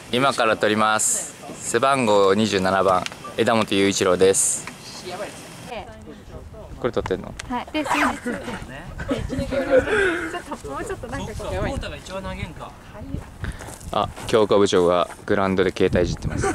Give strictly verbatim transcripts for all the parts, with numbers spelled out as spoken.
今から撮ります。背番号にじゅうななばん枝本雄一郎です。これ撮ってんの？ はい。で先日ちょっともうちょっとなんかこうやばい。 あ、教科部長がグラウンドで携帯いじってます。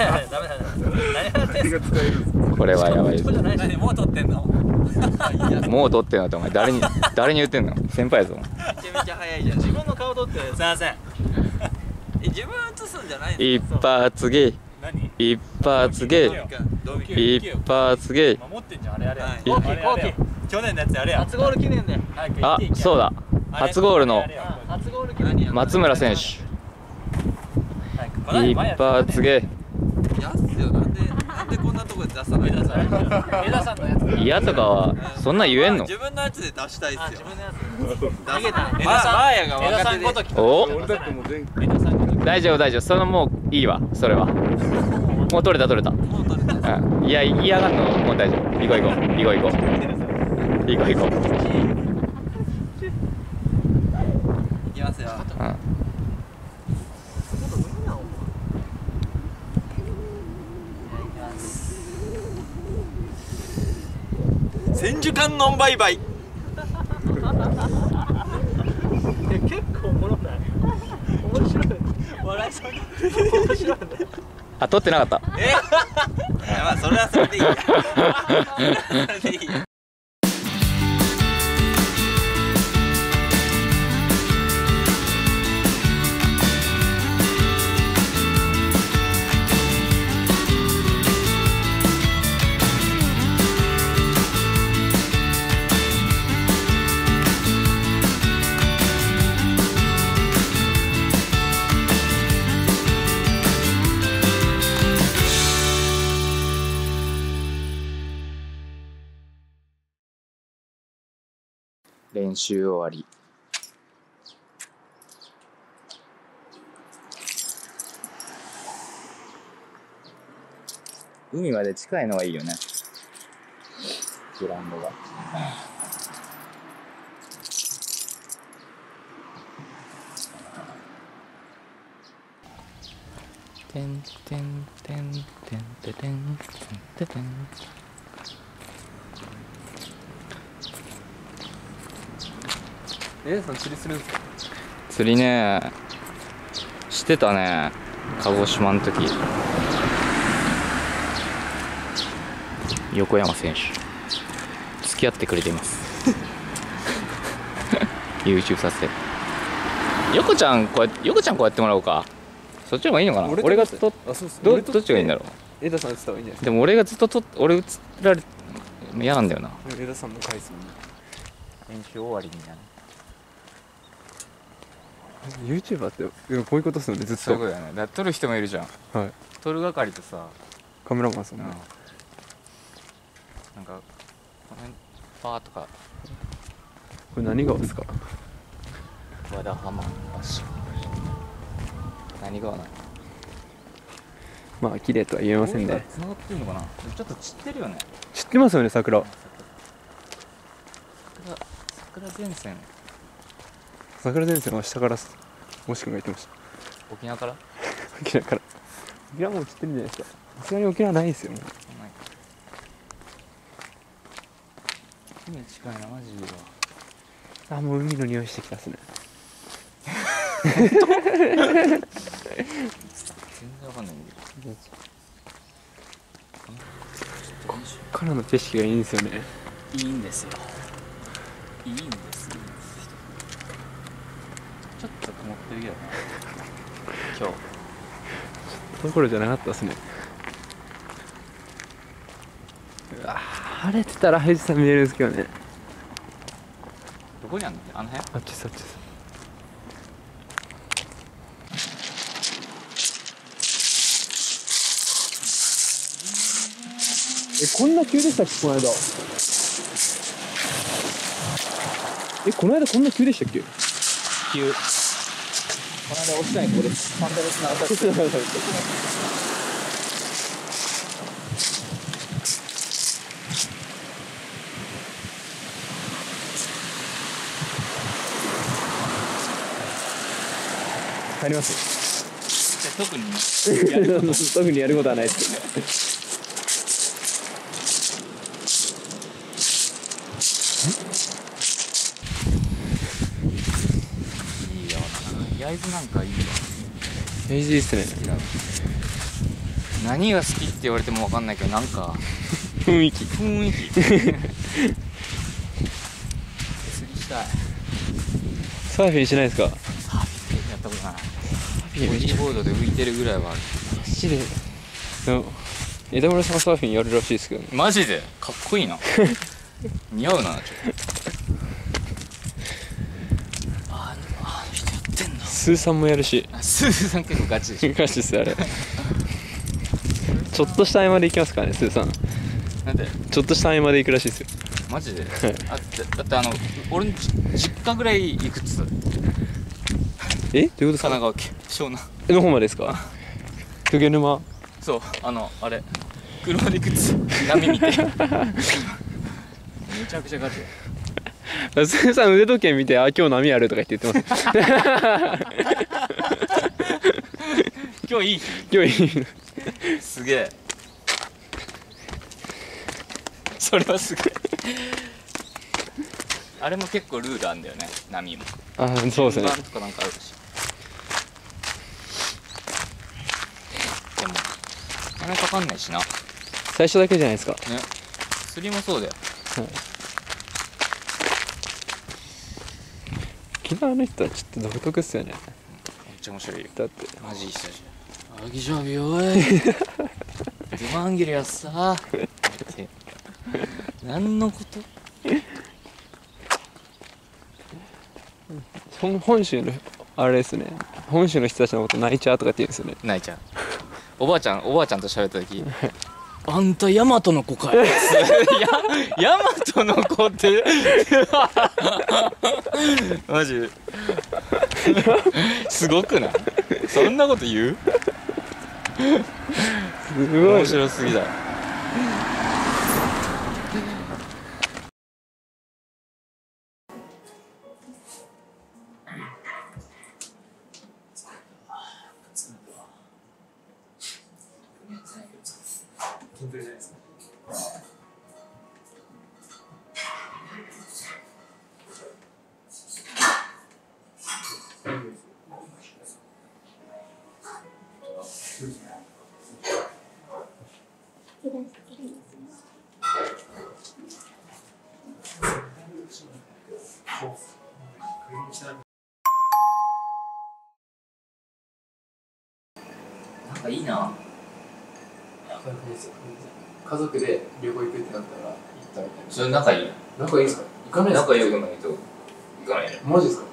これはやばいです。 もう撮ってんの？ もう撮ってんのってお前誰に誰に言ってんの？先輩やぞ。 めちゃめちゃ早いじゃん。自分の顔撮って。すいません。え、自分映すんじゃないの？ 一発芸。一発芸。一発芸。 守ってんじゃんあれあれ。大きい大きい。去年のやつあれや。初ゴール記念で。 あ、そうだ。初ゴールの松村選手。一発芸。 やっすよ。なんでなんでこんなとこで出さないの？枝さんのやつ。 嫌とかはそんな言えんの？ 自分のやつで出したいっすよ。自分のやつ。 逃げた。 枝さん。バーヤが若手で。 お？大丈夫大丈夫。そのもういいわ。それは。もう取れた取れた。 もう取れた。 うん。いや嫌がんのもう大丈夫。行こう行こう行こう行こう。行こう行こう。 いきますよ。 うん。 千手観音バイバイ。 結構おもろない。面白い。笑いそうに。面白いね。 あ、取ってなかった。 え？まあそれはそれでいいや。それでいいや。 練習終わり。海まで近いのがいいよね。グラウンドが。てんてんてんてんてんてんてんてん。 え、さん釣りするんですか？ 釣りね、してたね、鹿児島の時。横山選手付き合ってくれています。YouTube 撮影。横ちゃんこうやって横ちゃんこうやってもらおうか。そっちの方がいいのかな。俺がとあ、そうっす。 どどっちがいいんだろう。 枝さん映った方がいいんじゃないですでも俺がずっとと俺映られ嫌なんだよな。 か？枝さんの回数も。 練習終わりになる。 YouTuber ってでもこういうことっすよね、ずっと。 そういうことだよね。だから撮る人もいるじゃん。 はい。 撮る係とさ、 カメラマンさんも。 うん、なんかこの辺パーとか。 これ何川ですか？ 和田浜橋。何川なの？ まあ綺麗とは言えませんね。 繋がってるのかな。ちょっと散ってるよね。 知ってますよね、桜。 桜桜前線。 桜前線は下からもしくんが言ってました。 沖縄から？ 沖縄から。沖縄もう知ってるんじゃないですか。さすがに沖縄ないですよ。もう海近いなマジで。 あ、もう海の匂いしてきたっすね。 全然わかんないんだけど。 こっからの景色がいいんですよね。 いいんですよ。いいんです。いいんです。ちょっと曇ってるけどね。今日。 ところじゃなかったっすね。うわ、晴れてたら富士山見えるんですけどね。 どこにあるの？あの辺？ あっちっす、あっちっす。え、こんな急でしたっけ、この間。え、この間こんな急でしたっけ？ 急。この間落ちたにこれサンダルつながったっけ？ 帰ります。 特にやること特にやることはないですいいよな。焼津なんかいいわ。 焼津いいっすね。 何が好きって言われても分かんないけど、なんか雰囲気雰囲気釣りしたい。 サーフィンしないですか？ サーフィンやったことない。ボディーボードで浮いてるぐらいはある。 マジで。でも枝村さんがサーフィンやるらしいですけどね。 マジでかっこいいな。似合うな。ちょっとああの人やってんだ。 スーさんもやるし。 スーさん結構ガチでしょ。 ガチですあれ。ちょっとした合間で行きますからね、スーさん。 なんでちょっとした合間で行くらしいですよ。 マジで。だってだってあの俺の実家ぐらい行くっつった。 え、どういうことですか？ 神奈川県湘南の方までですか？鵠沼。 そうあのあれ車で行くっつ波見てめちゃくちゃガチだ。 スーさん腕時計見て、あ、今日波あるとか言って言ってます。 今日いい日。 今日いい。 すげえ。それはすごい。あれも結構ルールあんだよね、波も。 あ、そうですね。 順番とかなんかあるし。でも金かかんないしな。 最初だけじゃないですか。 ね、釣りもそうだよ。 はい。沖縄の人はちょっと独特っすよね。 めっちゃ面白いよ。 だってマジいい人じゃん。あぎじゃびおい。デマンギルやっさ。って何のこと？ 本本州のあれですね。本州の人たちのこと泣いちゃうとかって言うんですよね。 泣いちゃう。おばあちゃんおばあちゃんと喋った時。あんたヤマトの子かい。やヤマトの子ってマジすごくない？そんなこと言う？ すごい面白すぎだ。なんかいいな。 家族で旅行行くってなったら行ったみたいな。 それ仲いい？ 仲いいですか？行かないですか？ 仲良くないと行かないね。 マジですか？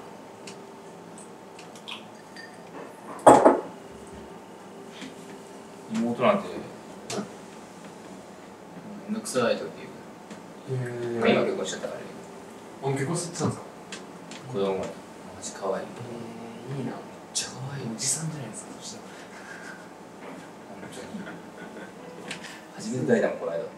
妹なんてめんどくさいとか言う。 えまあ今結婚しちゃったからね。 あ、結婚してたんですか？ 子供がマジ可愛い。 えー、いいな。めっちゃ可愛いおじさんじゃないですか。そしたら本当に初めて抱いたもんこの間。あ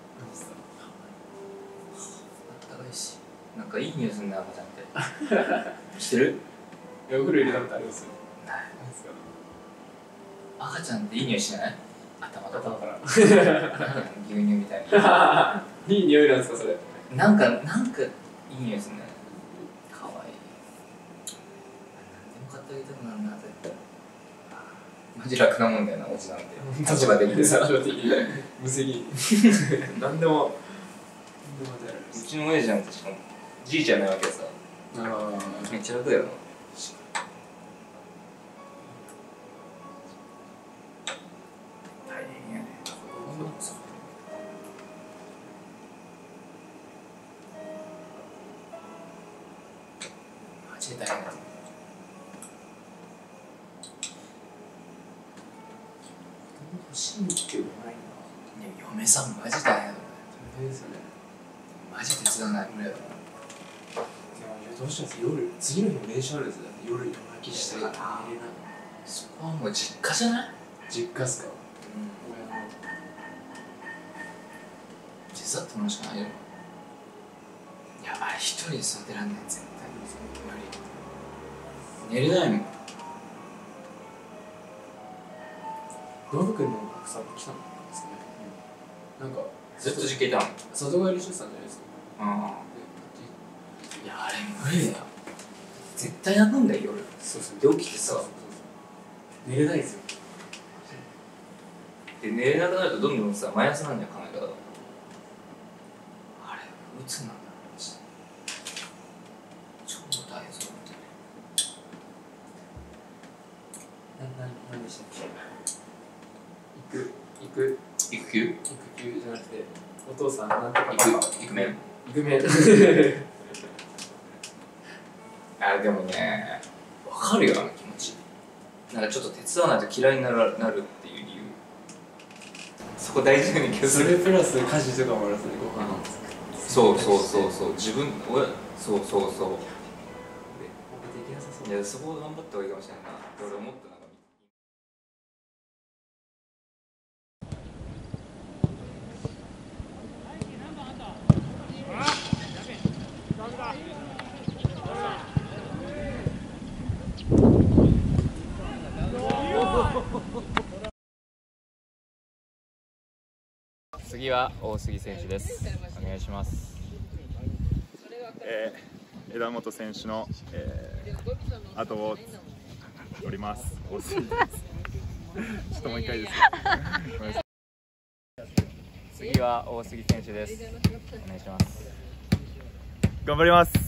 ったかいし、なんかいい匂いするね赤ちゃんってしてる？ いや、お風呂入れたことありますよ。 ない。 なんですか？ 赤ちゃんっていい匂いしない？頭とか頭から牛乳みたいな。 いい匂いなんですか、それ？ なんかなんかいい匂いするね。可愛い。何でも買ってあげたくなるな絶対。マジ楽なもんだよな、おじなんて。立場的にさ。 立場的に無責任。何でもうちの親父なんてしかもじいちゃんないわけさ。 あめっちゃ楽だよな。大変やね。マジで大変だ。欲しいってうまいな。いや、嫁さんマジ大変だ。 大変ですよね。 マジ手伝わない無理だな。 どうしたんですか？夜、次の日も練習あるんですよ。夜夜泣きして寝れない。 そこはもう実家じゃない？ 実家っすか？ うん。親の手伝ってもらうしかないよ。やばい、一人で育てらんない絶対。無理。寝れないもん。 ノブ君の奥さん来たんですかね。なんかずっと実家いたの。 里帰りしてたんじゃないですか。 うん。いやあれ無理だよ。絶対泣くんだよ夜。 そうそう。 で起きてさ、 寝れないですよ。 で寝れなくなるとどんどんさマイナスなんだよ考え方が。あれ鬱なんだよマジで。超大変そうなんだよね。 な、な、何でしたっけ。育、育、 育休？ 育休じゃなくて、お父さんなんとか育育面？ 育面。 あでもね、わかるよあの気持ち。なんかちょっと手伝わないと嫌いになるなるっていう理由。そこ大事な気がする。 それプラス家事とかもあるんですね、ご飯を作って。 そうそうそうそう、自分俺そうそうそう。 で、僕できなさそう。 いやそこを頑張った方がいいかもしれないなって俺思ったなんか。 次は大杉選手です。お願いします。 えー、枝本選手の、えー、後を取ります。大杉です。ちょっともう一回です。 次は大杉選手です。お願いします。 頑張ります。